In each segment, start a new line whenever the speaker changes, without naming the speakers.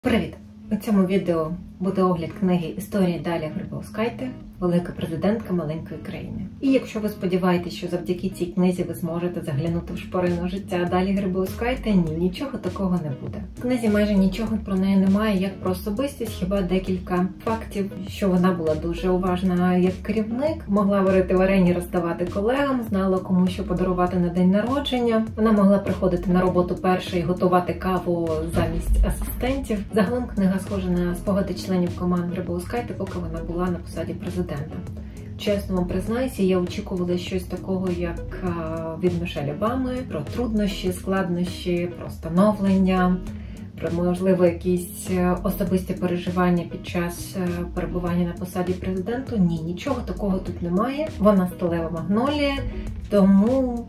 Привіт! У цьому відео буде огляд книги «Історії Далі Грибоускайте. Велика президентка маленької країни». І якщо ви сподіваєтесь, що завдяки цій книзі ви зможете заглянути в шпарину життя Далі Грибоускайте, ні, нічого такого не буде. В книзі майже нічого про неї немає, як про особистість, хіба декілька фактів, що вона була дуже уважна як керівник, могла варити варені, роздавати колегам, знала кому що подарувати на день народження. Вона могла приходити на роботу першою і готувати каву замість асистентів. Загалом книга схожа на спогади членів команд Грибоускайте, поки вона була на посаді президента. Чесно вам признаюся, я очікувала щось такого, як від Мішель Обами, про труднощі, складнощі, про становлення, про, можливо, якісь особисті переживання під час перебування на посаді президенту. Ні, нічого такого тут немає. Вона сталева магнолія, тому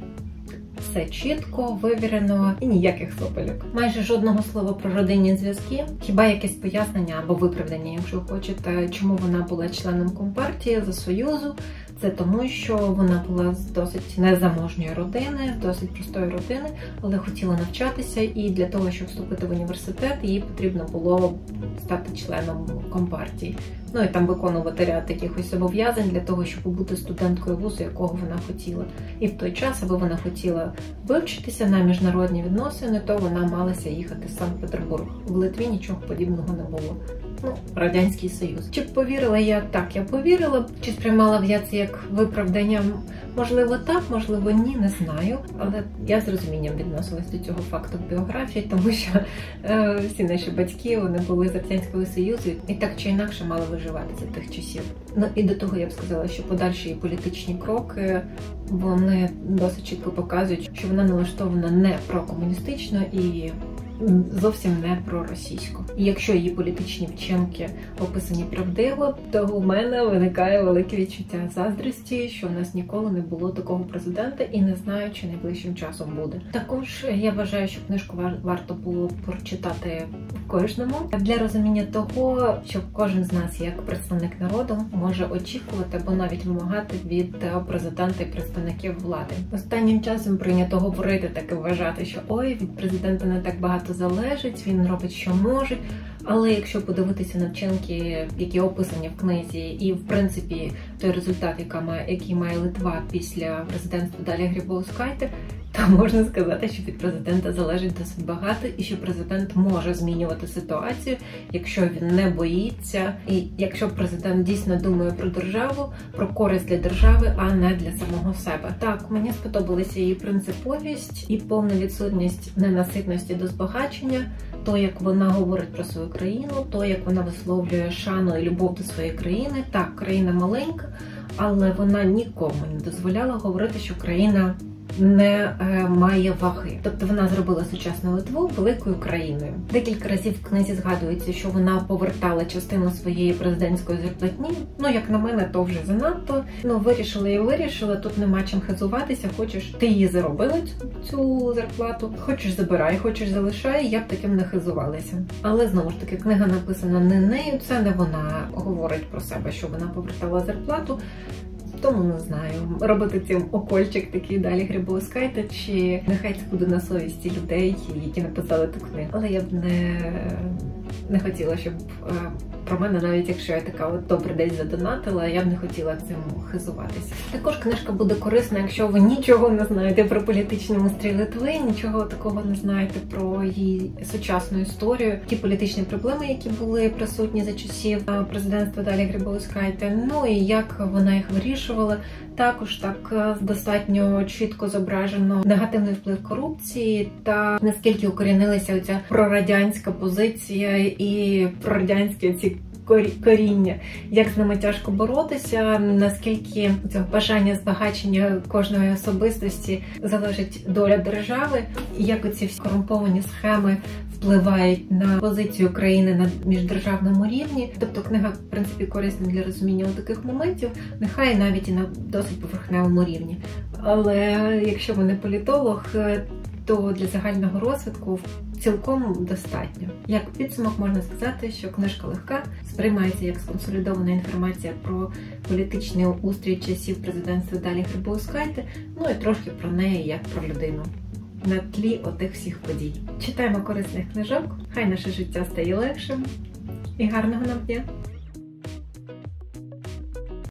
все чітко, вивірено і ніяких сопельок. Майже жодного слова про родинні зв'язки, хіба якесь пояснення або виправдання, якщо хочете, чому вона була членом Компартії за Союзу. Це тому, що вона була з досить незаможньої родини, досить простої родини, але хотіла навчатися, і для того, щоб вступити в університет, їй потрібно було стати членом Компартії. Ну і там виконувати ряд якихось зобов'язань для того, щоб бути студенткою вузу, якого вона хотіла. І в той час, аби вона хотіла вивчитися на міжнародні відносини, то вона малася їхати в Санкт-Петербург. В Литві нічого подібного не було. Радянський Союз. Чи повірила я? Так, я повірила. Чи сприймала б я це як виправдання? Можливо, так, можливо, ні, не знаю. Але я з розумінням відносилась до цього факту в біографії, тому що всі наші батьки, вони були з Радянського Союзу і так чи інакше мали виживати за тих часів. Ну і до того я б сказала, що подальші її політичні кроки, вони досить чітко показують, що вона налаштована не прокомуністично і зовсім не проросійсько. І якщо її політичні вчинки описані правдиво, то у мене виникає велике відчуття заздрості, що у нас ніколи не було такого президента і не знаю, чи найближчим часом буде. Також я вважаю, що книжку варто було прочитати кожному для розуміння того, що кожен з нас, як представник народу, може очікувати або навіть вимагати від президента і представників влади. Останнім часом прийнято говорити, так і вважати, що ой, від президента не так багато залежить, він робить, що може. Але якщо подивитися на вчинки, які описані в книзі, і, в принципі, той результат, який має Литва після президентства Далі Грибоускайте, то можна сказати, що від президента залежить досить багато, і що президент може змінювати ситуацію, якщо він не боїться, і якщо президент дійсно думає про державу, про користь для держави, а не для самого себе. Так, мені сподобалася її принциповість і повна відсутність ненаситності до збагачення, то, як вона говорить про свою країну, то, як вона висловлює шану і любов до своєї країни. Так, країна маленька, але вона нікому не дозволяла говорити, що країна не має ваги. Тобто вона зробила сучасну Литву великою країною. Декілька разів в книзі згадується, що вона повертала частину своєї президентської зарплатні. Ну, як на мене, то вже занадто. Ну, вирішила, тут нема чим хизуватися. Хочеш, ти її заробила, цю зарплату. Хочеш, забирай, хочеш, залишай, я б таким не хизувалася. Але, знову ж таки, книга написана не нею, це не вона говорить про себе, що вона повертала зарплату. Тому не знаю, робити цим окольчик такий Далі Грибоускайте, чи нехай це буде на совісті людей, які написали ту книгу. Але я б не хотіла, щоб про мене, навіть якщо я така от добре десь задонатила, я б не хотіла цим хизуватися. Також книжка буде корисна, якщо ви нічого не знаєте про політичний устрій Литви, нічого такого не знаєте про її сучасну історію, ті політичні проблеми, які були присутні за часів президентства Далі Грибоускайте, ну і як вона їх вирішувала. Також так достатньо чітко зображено негативний вплив корупції та наскільки укорінилася оця прорадянська позиція і прорадянські ці коріння, як з ними тяжко боротися, наскільки це бажання збагачення кожної особистості залежить доля держави, і як оці всі корумповані схеми впливають на позицію країни на міждержавному рівні. Тобто книга, в принципі, корисна для розуміння таких моментів, нехай навіть і на досить поверхневому рівні. Але якщо ви не політолог, то для загального розвитку цілком достатньо. Як підсумок можна сказати, що книжка легка, сприймається як сконсолідована інформація про політичний устрій часів президентства Далі Грибоускайте, ну і трошки про неї як про людину. на тлі отих всіх подій. Читаємо корисних книжок, хай наше життя стає легшим і гарного нам дня!